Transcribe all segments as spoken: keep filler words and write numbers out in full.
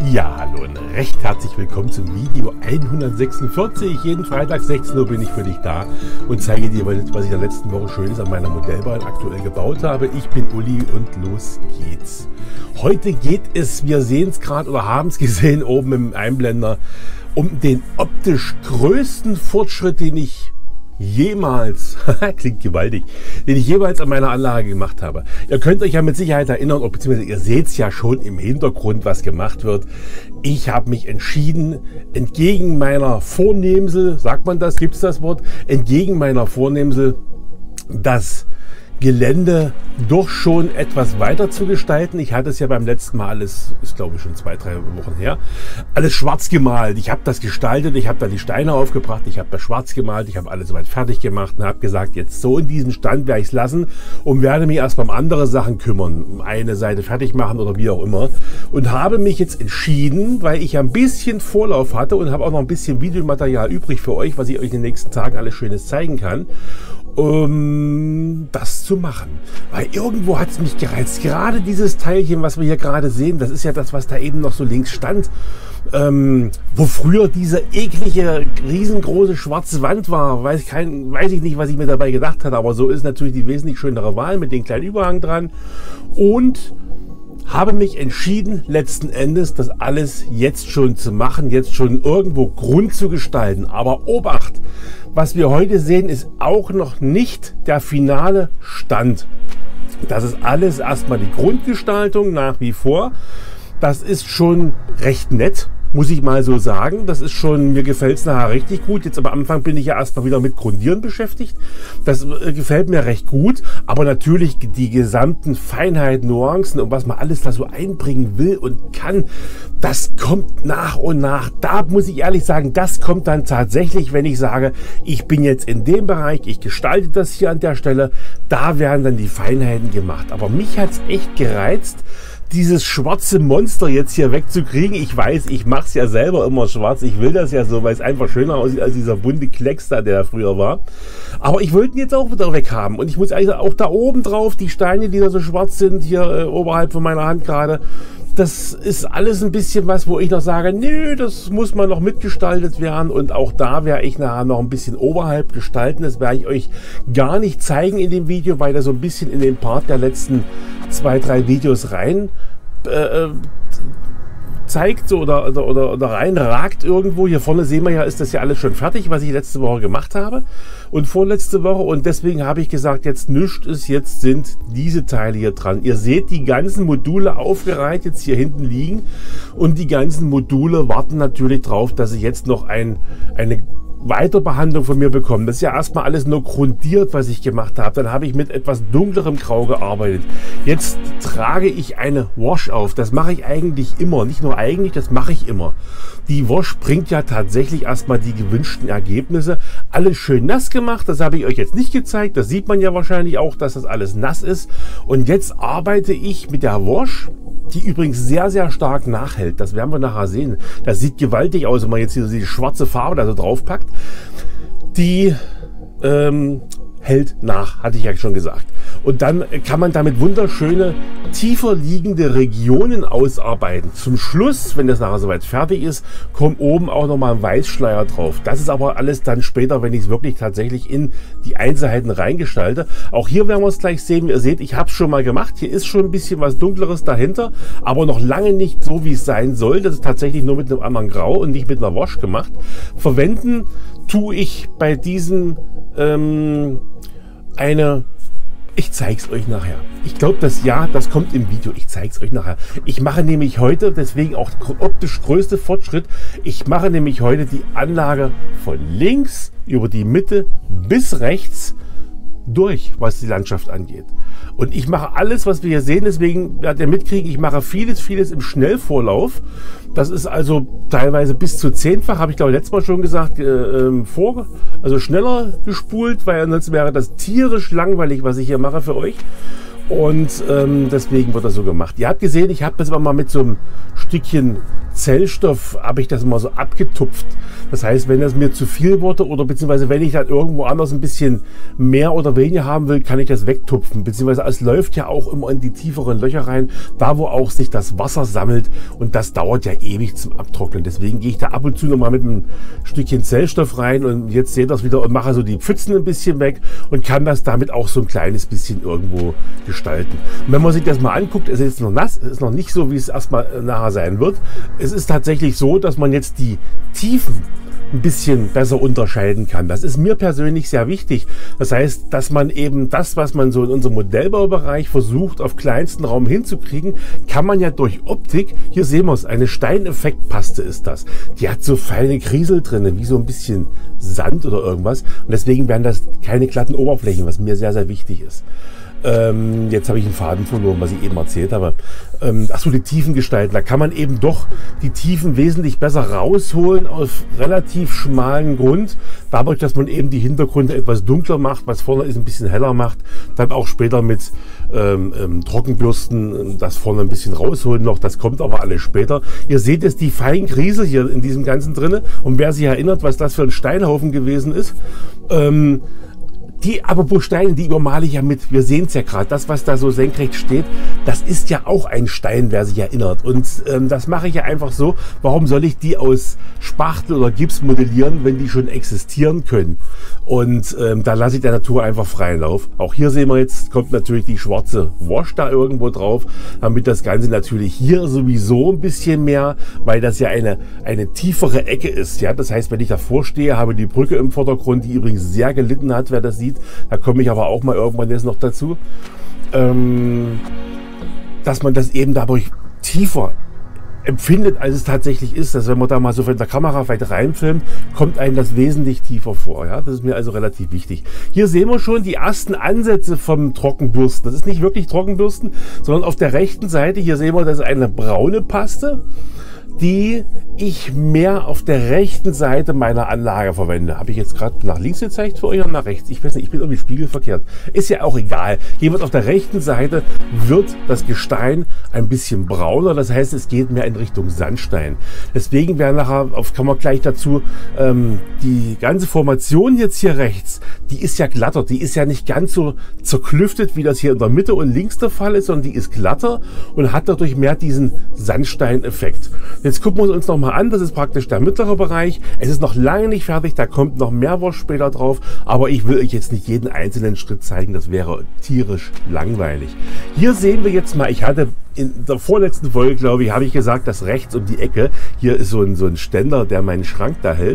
Ja, hallo und recht herzlich willkommen zum Video hundertsechsundvierzig. Jeden Freitag sechzehn Uhr bin ich für dich da und zeige dir, was ich in der letzten Woche Schönes an meiner Modellbahn aktuell gebaut habe. Ich bin Uli und los geht's. Heute geht es, wir sehen es gerade oder haben es gesehen oben im Einblender, um den optisch größten Fortschritt, den ich jemals, klingt gewaltig, den ich jemals an meiner Anlage gemacht habe. Ihr könnt euch ja mit Sicherheit erinnern, oder beziehungsweise ihr seht es ja schon im Hintergrund, was gemacht wird. Ich habe mich entschieden, entgegen meiner Vornehmsel, sagt man das, gibt es das Wort, entgegen meiner Vornehmsel, das Gelände doch schon etwas weiter zu gestalten. Ich hatte es ja beim letzten Mal alles, ist glaube ich schon zwei, drei Wochen her, alles schwarz gemalt. Ich habe das gestaltet, ich habe da die Steine aufgebracht, ich habe das schwarz gemalt, ich habe alles soweit fertig gemacht und habe gesagt, jetzt so in diesem Stand werde ich es lassen und werde mich erstmal um andere Sachen kümmern, eine Seite fertig machen oder wie auch immer. Und habe mich jetzt entschieden, weil ich ein bisschen Vorlauf hatte und habe auch noch ein bisschen Videomaterial übrig für euch, was ich euch in den nächsten Tagen alles Schönes zeigen kann, um das zu machen. Weil irgendwo hat es mich gereizt. Gerade dieses Teilchen, was wir hier gerade sehen, das ist ja das, was da eben noch so links stand, ähm, wo früher diese eklige, riesengroße schwarze Wand war. Weiß, kein, weiß ich nicht, was ich mir dabei gedacht hatte, aber so ist natürlich die wesentlich schönere Wahl mit dem kleinen Überhang dran. Und habe mich entschieden, letzten Endes das alles jetzt schon zu machen, jetzt schon irgendwo Grund zu gestalten. Aber Obacht! Was wir heute sehen, ist auch noch nicht der finale Stand. Das ist alles erstmal die Grundgestaltung nach wie vor. Das ist schon recht nett, muss ich mal so sagen. Das ist schon, mir gefällt es nachher richtig gut. Jetzt am Anfang bin ich ja erstmal wieder mit Grundieren beschäftigt. Das äh, gefällt mir recht gut. Aber natürlich die gesamten Feinheiten, Nuancen und was man alles da so einbringen will und kann, das kommt nach und nach. Da muss ich ehrlich sagen, das kommt dann tatsächlich, wenn ich sage, ich bin jetzt in dem Bereich, ich gestalte das hier an der Stelle, da werden dann die Feinheiten gemacht. Aber mich hat es echt gereizt, dieses schwarze Monster jetzt hier wegzukriegen. Ich weiß, ich mache es ja selber immer schwarz. Ich will das ja so, weil es einfach schöner aussieht als dieser bunte Klecks da, der früher war. Aber ich wollte ihn jetzt auch wieder weg haben. Und ich muss eigentlich sagen, auch da oben drauf, die Steine, die da so schwarz sind, hier äh, oberhalb von meiner Hand gerade, das ist alles ein bisschen was, wo ich noch sage, nö, das muss mal noch mitgestaltet werden. Und auch da werde ich nachher noch ein bisschen oberhalb gestalten. Das werde ich euch gar nicht zeigen in dem Video, weil da so ein bisschen in den Part der letzten zwei, drei Videos rein äh, zeigt so oder, oder, oder, oder reinragt irgendwo. Hier vorne sehen wir ja, ist das ja alles schon fertig, was ich letzte Woche gemacht habe und vorletzte Woche. Und deswegen habe ich gesagt, jetzt nischt es, jetzt sind diese Teile hier dran. Ihr seht die ganzen Module aufgereiht jetzt hier hinten liegen und die ganzen Module warten natürlich drauf, dass sie jetzt noch ein, eine Weiterbehandlung von mir bekommen. Das ist ja erstmal alles nur grundiert, was ich gemacht habe. Dann habe ich mit etwas dunklerem Grau gearbeitet. Jetzt trage ich eine Wash auf. Das mache ich eigentlich immer. Nicht nur eigentlich, das mache ich immer. Die Wash bringt ja tatsächlich erstmal die gewünschten Ergebnisse. Alles schön nass gemacht. Das habe ich euch jetzt nicht gezeigt. Das sieht man ja wahrscheinlich auch, dass das alles nass ist. Und jetzt arbeite ich mit der Wash, die übrigens sehr, sehr stark nachhält. Das werden wir nachher sehen. Das sieht gewaltig aus, wenn man jetzt hier die schwarze Farbe da so drauf packt. Die ähm, hält nach, hatte ich ja schon gesagt. Und dann kann man damit wunderschöne, tiefer liegende Regionen ausarbeiten. Zum Schluss, wenn das nachher soweit fertig ist, kommt oben auch nochmal ein Weißschleier drauf. Das ist aber alles dann später, wenn ich es wirklich tatsächlich in die Einzelheiten reingestalte. Auch hier werden wir es gleich sehen. Ihr seht, ich habe es schon mal gemacht. Hier ist schon ein bisschen was Dunkleres dahinter, aber noch lange nicht so, wie es sein soll. Das ist tatsächlich nur mit einem anderen Grau und nicht mit einer Wash gemacht. Verwenden tue ich bei diesem ähm, eine... Ich zeige es euch nachher. Ich glaube, das ja, das kommt im Video. Ich zeige es euch nachher. Ich mache nämlich heute, deswegen auch optisch größte Fortschritt, ich mache nämlich heute die Anlage von links über die Mitte bis rechts durch, was die Landschaft angeht. Und ich mache alles, was wir hier sehen, deswegen werdet ihr mitkriegen, ich mache vieles, vieles im Schnellvorlauf. Das ist also teilweise bis zu zehnfach, habe ich glaube letztes Mal schon gesagt, äh, ähm, vor, also schneller gespult, weil ansonsten wäre das tierisch langweilig, was ich hier mache für euch. Und ähm, deswegen wird das so gemacht. Ihr habt gesehen, ich habe das immer mal mit so einem Stückchen Zellstoff habe ich das immer so abgetupft. Das heißt, wenn das mir zu viel wurde oder beziehungsweise wenn ich dann irgendwo anders ein bisschen mehr oder weniger haben will, kann ich das wegtupfen. Beziehungsweise es läuft ja auch immer in die tieferen Löcher rein, da wo auch sich das Wasser sammelt und das dauert ja ewig zum Abtrocknen. Deswegen gehe ich da ab und zu nochmal mit einem Stückchen Zellstoff rein und jetzt seht ihr das wieder und mache so die Pfützen ein bisschen weg und kann das damit auch so ein kleines bisschen irgendwo gestalten. Und wenn man sich das mal anguckt, es ist jetzt noch nass, es ist noch nicht so, wie es erstmal nachher sein wird. Es ist tatsächlich so, dass man jetzt die Tiefen ein bisschen besser unterscheiden kann. Das ist mir persönlich sehr wichtig. Das heißt, dass man eben das, was man so in unserem Modellbaubereich versucht, auf kleinsten Raum hinzukriegen, kann man ja durch Optik, hier sehen wir es, eine Steineffektpaste ist das. Die hat so feine Kriesel drin, wie so ein bisschen Sand oder irgendwas. Und deswegen werden das keine glatten Oberflächen, was mir sehr, sehr wichtig ist. Ähm, jetzt habe ich einen Faden verloren, was ich eben erzählt habe. Ähm, Achso, die Tiefen gestalten. Da kann man eben doch die Tiefen wesentlich besser rausholen auf relativ schmalen Grund. Dadurch, dass man eben die Hintergründe etwas dunkler macht, was vorne ist ein bisschen heller macht. Dann auch später mit ähm, ähm, Trockenbürsten das vorne ein bisschen rausholen noch. Das kommt aber alles später. Ihr seht jetzt die feinen Kriesel hier in diesem Ganzen drinne. Und wer sich erinnert, was das für ein Steinhaufen gewesen ist, ähm, die apropos Steine, die übermale ich ja mit. Wir sehen es ja gerade. Das, was da so senkrecht steht, das ist ja auch ein Stein, wer sich erinnert. Und ähm, das mache ich ja einfach so. Warum soll ich die aus Spachtel oder Gips modellieren, wenn die schon existieren können? Und ähm, da lasse ich der Natur einfach freien Lauf. Auch hier sehen wir jetzt, kommt natürlich die schwarze Wash da irgendwo drauf, damit das Ganze natürlich hier sowieso ein bisschen mehr, weil das ja eine, eine tiefere Ecke ist. Ja, das heißt, wenn ich davor stehe, habe die Brücke im Vordergrund, die übrigens sehr gelitten hat, wer das sieht. Da komme ich aber auch mal irgendwann jetzt noch dazu, ähm, dass man das eben dadurch tiefer empfindet, als es tatsächlich ist. Dass wenn man da mal so von der Kamera weit reinfilmt, kommt einem das wesentlich tiefer vor. Ja? Das ist mir also relativ wichtig. Hier sehen wir schon die ersten Ansätze vom Trockenbürsten. Das ist nicht wirklich Trockenbürsten, sondern auf der rechten Seite, hier sehen wir, das ist eine braune Paste, die ich mehr auf der rechten Seite meiner Anlage verwende. Habe ich jetzt gerade nach links gezeigt für euch oder nach rechts? Ich weiß nicht, ich bin irgendwie spiegelverkehrt. Ist ja auch egal. Jedenfalls auf der rechten Seite wird das Gestein ein bisschen brauner. Das heißt, es geht mehr in Richtung Sandstein. Deswegen werden nachher, auf, kommen wir gleich dazu, ähm, die ganze Formation jetzt hier rechts, die ist ja glatter. Die ist ja nicht ganz so zerklüftet, wie das hier in der Mitte und links der Fall ist, sondern die ist glatter und hat dadurch mehr diesen Sandsteineffekt. Jetzt gucken wir uns noch mal an, das ist praktisch der mittlere Bereich. Es ist noch lange nicht fertig, da kommt noch mehr Wash später drauf, aber ich will euch jetzt nicht jeden einzelnen Schritt zeigen, das wäre tierisch langweilig. Hier sehen wir jetzt mal, ich hatte in der vorletzten Folge, glaube ich, habe ich gesagt, dass rechts um die Ecke, hier ist so ein, so ein Ständer, der meinen Schrank da hält,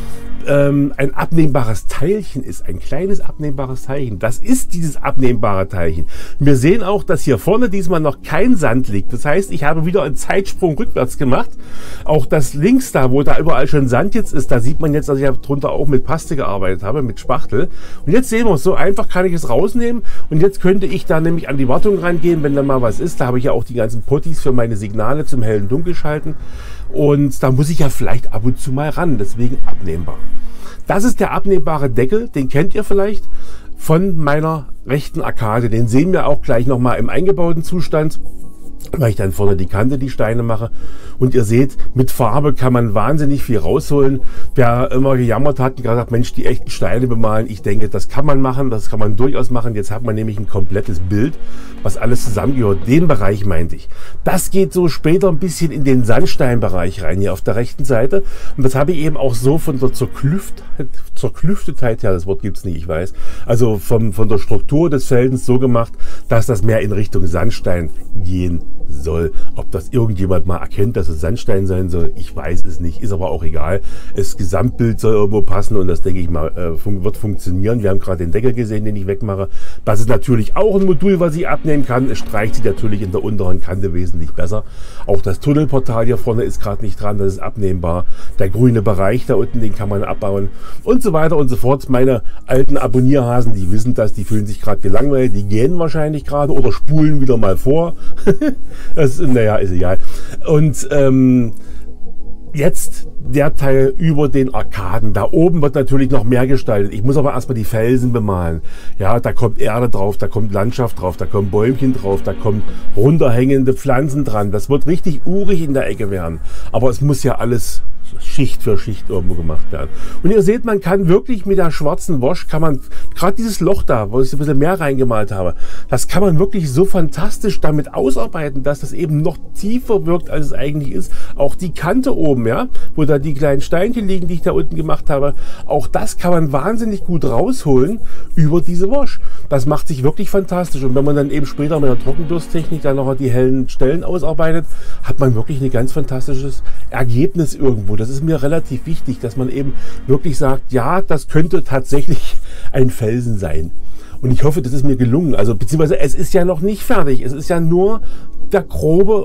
ähm, ein abnehmbares Teilchen ist, ein kleines abnehmbares Teilchen. Das ist dieses abnehmbare Teilchen. Wir sehen auch, dass hier vorne diesmal noch kein Sand liegt. Das heißt, ich habe wieder einen Zeitsprung rückwärts gemacht. Auch das links da, wo da überall schon Sand jetzt ist, da sieht man jetzt, dass ich drunter auch mit Paste gearbeitet habe, mit Spachtel. Und jetzt sehen wir es, so einfach kann ich es rausnehmen. Und jetzt könnte ich da nämlich an die Wartung rangehen, wenn da mal was ist. Da habe ich ja auch die ganzen Potties für meine Signale zum hellen Dunkel schalten. Und da muss ich ja vielleicht ab und zu mal ran, deswegen abnehmbar. Das ist der abnehmbare Deckel, den kennt ihr vielleicht von meiner rechten Arkade. Den sehen wir auch gleich nochmal im eingebauten Zustand, weil ich dann vorne die Kante, die Steine mache. Und ihr seht, mit Farbe kann man wahnsinnig viel rausholen. Wer immer gejammert hat und gesagt, Mensch, die echten Steine bemalen, ich denke, das kann man machen, das kann man durchaus machen. Jetzt hat man nämlich ein komplettes Bild, was alles zusammengehört. Den Bereich meinte ich. Das geht so später ein bisschen in den Sandsteinbereich rein, hier auf der rechten Seite. Und das habe ich eben auch so von der Zerklüftetheit, Zerklüftetheit, ja, das Wort gibt es nicht, ich weiß. Also vom, von der Struktur des Felsens so gemacht, dass das mehr in Richtung Sandstein gehen soll. Ob das irgendjemand mal erkennt, dass es Sandstein sein soll, ich weiß es nicht, ist aber auch egal. Das Gesamtbild soll irgendwo passen und das, denke ich mal, äh, fun wird funktionieren. Wir haben gerade den Deckel gesehen, den ich wegmache. Das ist natürlich auch ein Modul, was ich abnehmen kann. Es streicht sich natürlich in der unteren Kante wesentlich besser. Auch das Tunnelportal hier vorne ist gerade nicht dran, das ist abnehmbar. Der grüne Bereich da unten, den kann man abbauen und so weiter und so fort. Meine alten Abonnierhasen, die wissen das, die fühlen sich gerade gelangweilt, die gehen wahrscheinlich gerade oder spulen wieder mal vor. Das, naja, ist egal. Und ähm, Jetzt der Teil über den Arkaden. Da oben wird natürlich noch mehr gestaltet. Ich muss aber erstmal die Felsen bemalen. Ja, da kommt Erde drauf, da kommt Landschaft drauf, da kommen Bäumchen drauf, da kommen runterhängende Pflanzen dran. Das wird richtig urig in der Ecke werden. Aber es muss ja alles Schicht für Schicht irgendwo gemacht werden. Und ihr seht, man kann wirklich mit der schwarzen Wash, kann man, gerade dieses Loch da, wo ich ein bisschen mehr reingemalt habe, das kann man wirklich so fantastisch damit ausarbeiten, dass das eben noch tiefer wirkt, als es eigentlich ist. Auch die Kante oben, ja, wo da die kleinen Steinchen liegen, die ich da unten gemacht habe, auch das kann man wahnsinnig gut rausholen über diese Wash. Das macht sich wirklich fantastisch. Und wenn man dann eben später mit der Trockenbürsttechnik dann noch die hellen Stellen ausarbeitet, hat man wirklich ein ganz fantastisches Ergebnis irgendwo. Das ist mir relativ wichtig, dass man eben wirklich sagt, ja, das könnte tatsächlich ein Felsen sein. Und ich hoffe, das ist mir gelungen. Also beziehungsweise es ist ja noch nicht fertig. Es ist ja nur der grobe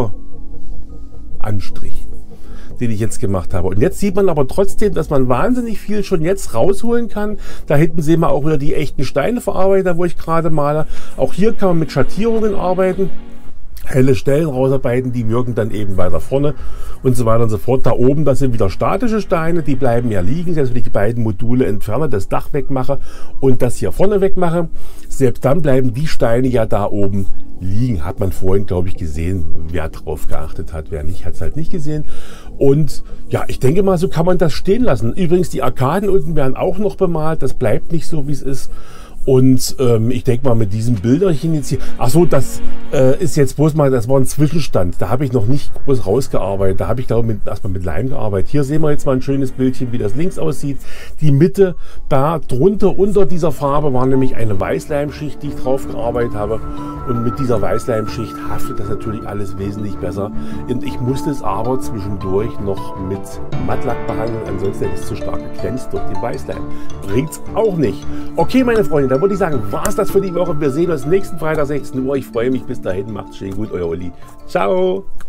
Unteranstrich, den ich jetzt gemacht habe. Und jetzt sieht man aber trotzdem, dass man wahnsinnig viel schon jetzt rausholen kann. Da hinten sehen wir auch wieder die echten Steine verarbeitet, wo ich gerade male. Auch hier kann man mit Schattierungen arbeiten. Helle Stellen rausarbeiten, die wirken dann eben weiter vorne und so weiter und so fort. Da oben, das sind wieder statische Steine, die bleiben ja liegen. Selbst wenn ich die beiden Module entferne, das Dach wegmache und das hier vorne wegmache, selbst dann bleiben die Steine ja da oben liegen. Hat man vorhin, glaube ich, gesehen. Wer drauf geachtet hat, wer nicht, hat es halt nicht gesehen. Und ja, ich denke mal, so kann man das stehen lassen. Übrigens, die Arkaden unten werden auch noch bemalt. Das bleibt nicht so, wie es ist. Und ähm, ich denke mal mit diesem Bilderchen jetzt hier, ach so, das äh, ist jetzt bloß mal, das war ein Zwischenstand, da habe ich noch nicht groß rausgearbeitet, da habe ich glaube ich erstmal mit Leim gearbeitet. Hier sehen wir jetzt mal ein schönes Bildchen, wie das links aussieht. Die Mitte, da drunter unter dieser Farbe war nämlich eine Weißleimschicht, die ich drauf gearbeitet habe. Und mit dieser Weißleimschicht haftet das natürlich alles wesentlich besser. Und ich musste es aber zwischendurch noch mit Mattlack behandeln, ansonsten hätte es zu stark geglänzt durch den Weißleim. Bringt's auch nicht. Okay, meine Freunde, dann würde ich sagen, war es das für die Woche. Wir sehen uns nächsten Freitag sechzehn Uhr. Ich freue mich. Bis dahin, macht's schön gut, euer Uli. Ciao.